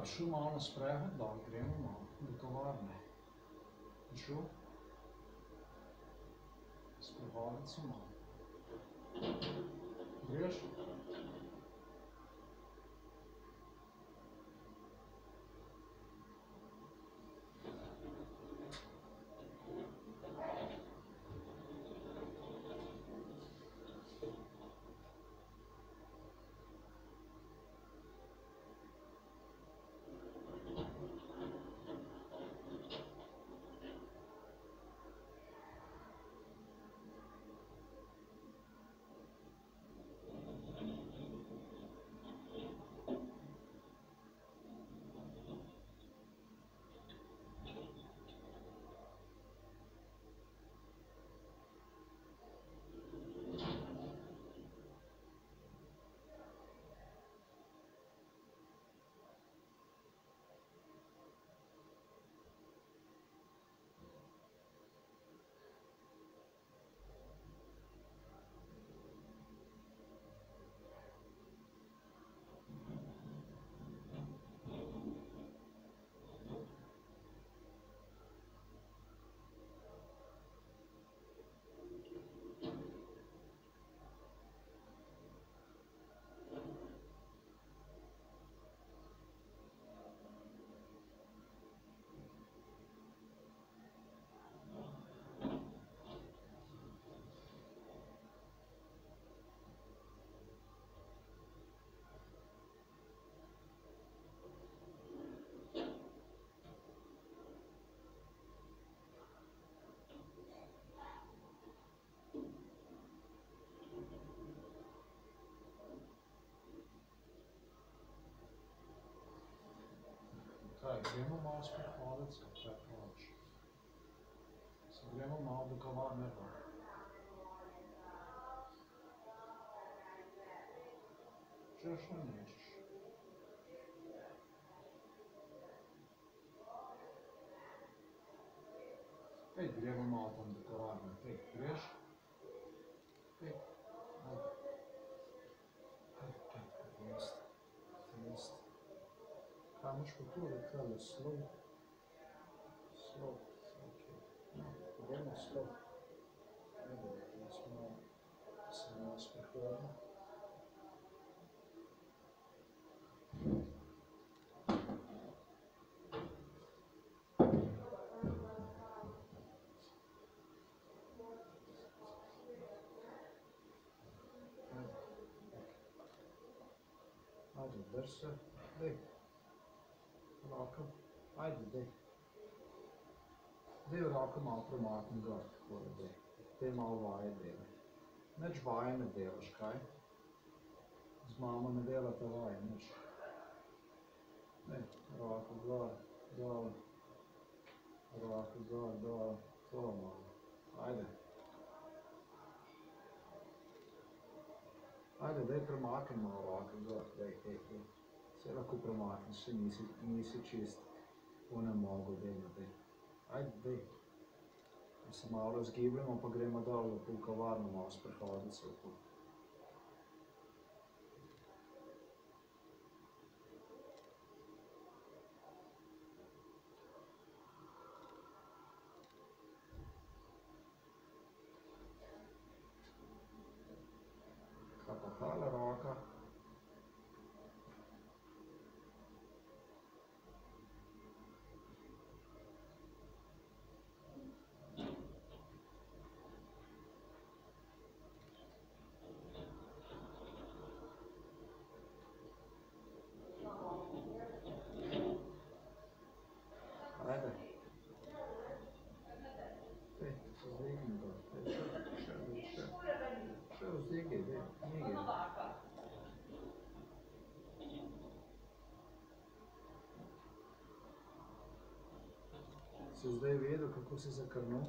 bi šel malo na sprehod, da gremo malo do tovarne. Bi šel? Sprehoditi se malo. Greš? Kaj, gremo malo sprehoditi se, kaj praviš? Se gremo malo do kavarne. Češ ali nećeš? Ej, gremo malo tam do kavarne, ej, greš? Ej, ajde. Ajde, test. Kaj imaš pa tu, rekla je slov? Slov, okej. No, gremo slov. Ajde, da smo se malo sprehodili. Ajde, drž se, dej. Roko, ajde, dej. Dej roko malo premakni gor, takole, dej. Dej malo vaje delaj. Nič vaje ne delaš, kaj? Z mamo ne delate vaje, nič. Dej, roko gor, dol. Roko gor, dol, to malo. Ajde. Ajde, dej premakni malo roko gor, dej. Vse lahko premakniš, se nisi čist onemogel, dej. Ajde, dej. Se malo razgibljamo, pa gremo dol v kavarno malo sprehoditi se okoli. Kaj pa tale roka? Ajde. Dej, se vzdigni dol. Še vzdigni, dej, knjigi. Si zdaj vedel, kako si zakrnil?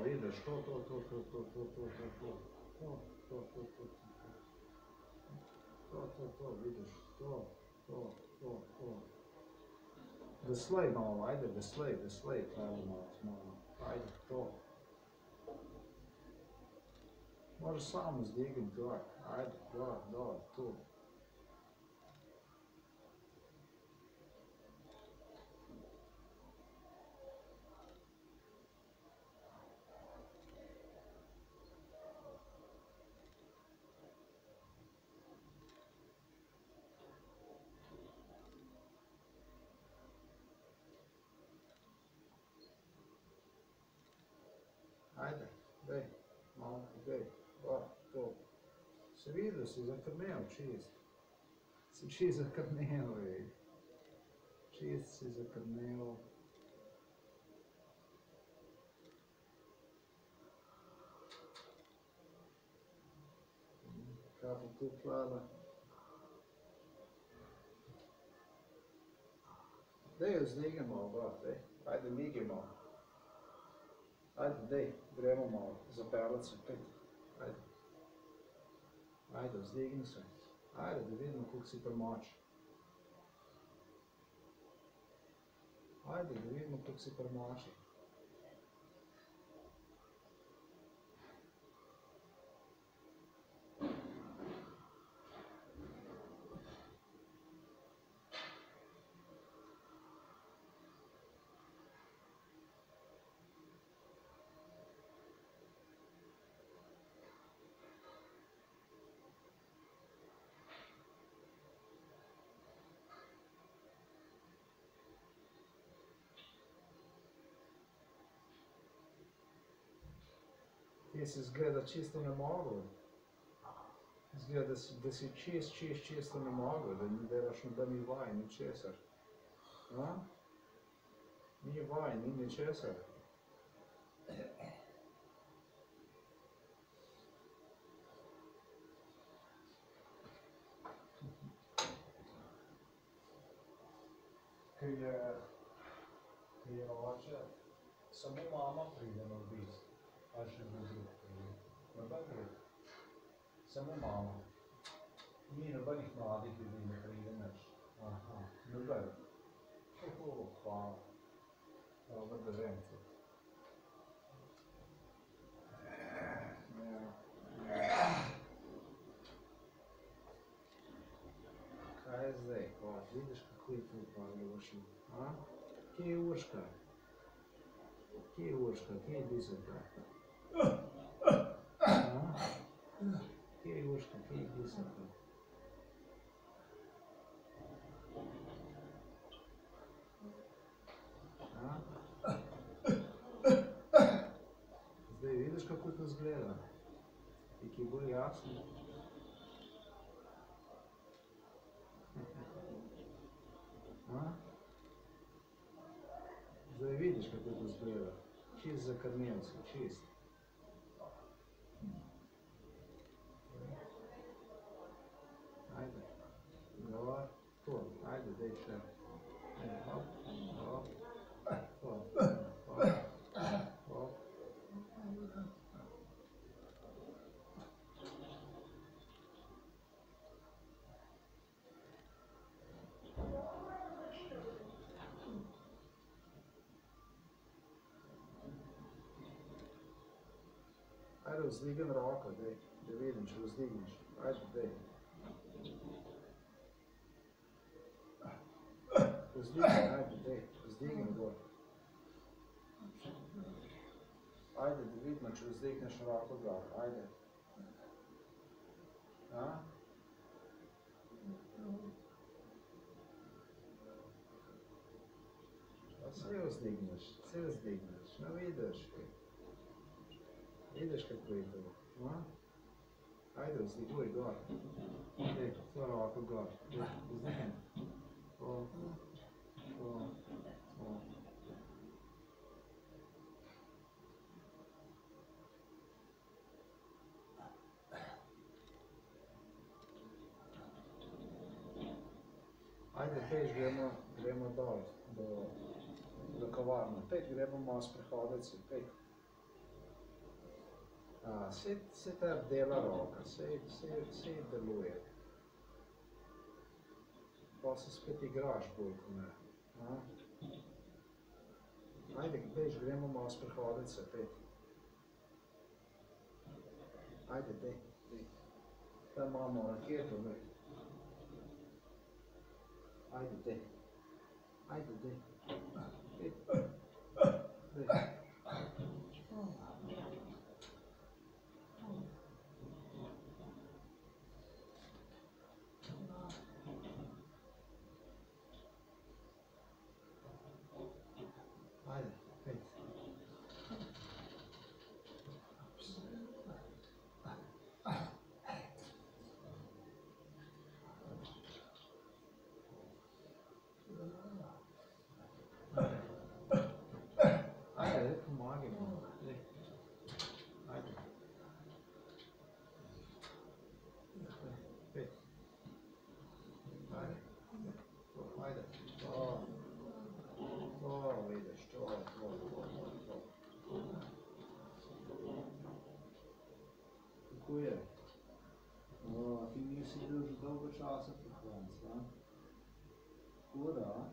vidiš, to. To, vidiš, to. Veslej malo, ajde, veslej, treba malo, ajde, to. Možeš samo zdignut gor, ajde, gor, tu. Ajde, dej, malo, gor, to. Se vidio, si zakrneo čist. Si čist zakrneo, ej. Čist si zakrneo. Kapo tu plana. Dej jo zdigni malo gor, dej. Ajde, migi malo. Ajde, dej, gremo malo, zapelat se, pet. Ajde. Ajde, vzdigni se. Ajde, da vidimo koliko si premočen. Ajde, da vidimo koliko si premočen. Ti si izgleda čisto ne mogel. Izgleda, da si čisto ne mogel, da ne delaš nobenih vaj, ničesar. Ni vaj, ni ničesar. Kaj je oče, samo mama pride na obisk. A še kdo drug pride? Noben drug. Samo mama. Ni nobenih mladih ljudi ne pride nič. Aha, noben. Hvala. Dobro, da vem to. Kaj je zdaj? Vidiš, kako je tu pavljošil? Kje je Urška? Kje je Urška? Kje je Biserka? Kje je Urška? Kje je Biserka? Zdaj vidiš, kako to izgleda? Je ki bolj jasno? Zdaj vidiš, kako to izgleda. Čist zakrnel si, čist. Ajde, gor, to, ajde, dej še. Hop, hop, hop. Ajde, vzdigni roko, dej, da vidim, če vzdigneš. Ajde, dej. Vzdigni, ajde, dej, vzdigni gor. Ajde, da vidimo, če vzdigneš roko gor, ajde. Vse vzdigneš, no vidiš. Vidiš, kako je to, Ajde, vzdiguj gor. Dej, to roko gor. Dej, vzdigni. To. Ajde, peš, gremo dol, do kavarne. Pet, gremo malo sprehoditi se, pet. Saj te dela roka, saj deluje. Pa se spet igraš bolj, ko ne. Ajde, bež, gremo malo sprehoditi se, pet. Ajde, dej. Tam imamo raketo, dej. Ajde, dej. Ajde, dej. Pet. Dej. Ajde, pet. Ajde, pomagaj mi. Ajde. Pet. Ajde. Ajde. To vidiš, to. Kako je? Ti nisi bil že dolgo časa pri koncu, a? Tako da, a?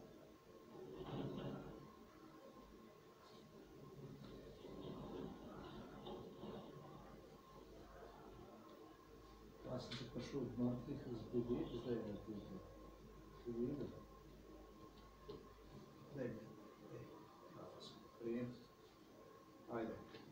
Pa sem ti prišel od mrtvih zbuditi, zdaj je tudi. Si videl? Daj mi, daj. Kako sem prijem. Ajde.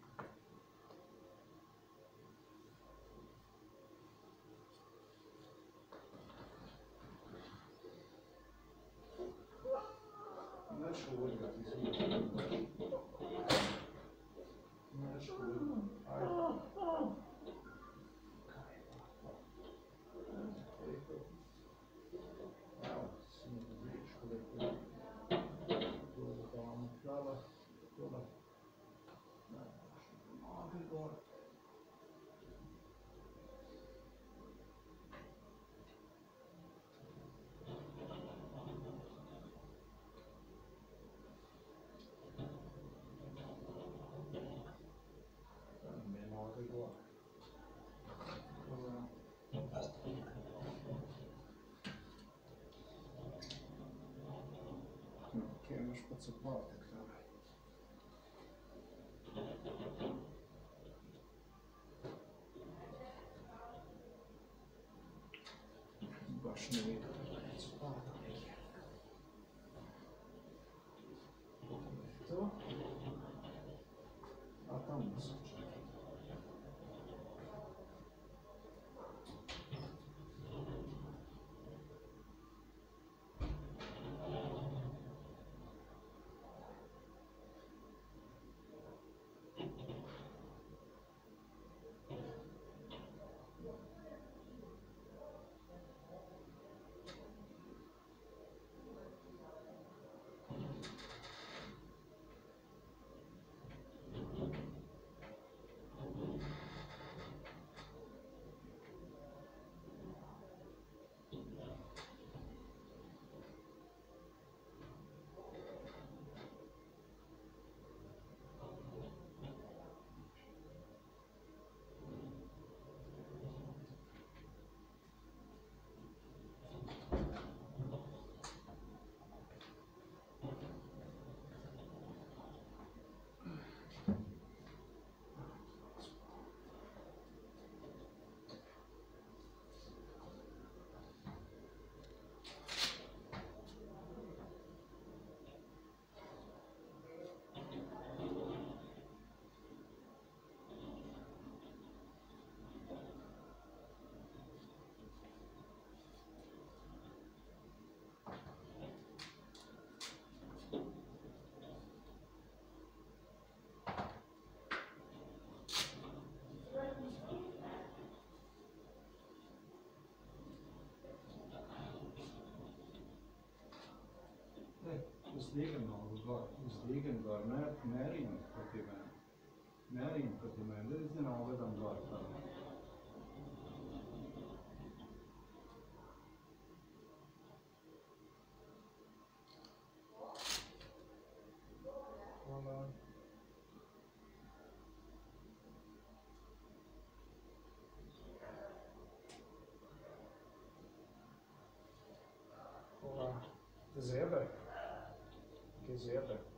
Nič govorila, ti si nič govorila. Nič govorila. Ajde. Evo, si mi vidiš, koliko je. Tole damo, tole. Noge gor. Noge gor. Kje imaš pa copotek, tole? Baš ne vidim, da je copotek. To? A tam so čakaj. Vzdigem nogo gor, vzdigem gor, ne rim proti meni. Ne rim proti meni, da zdaj nogo dam gor. Hvala. Te zebe? Kje zebe?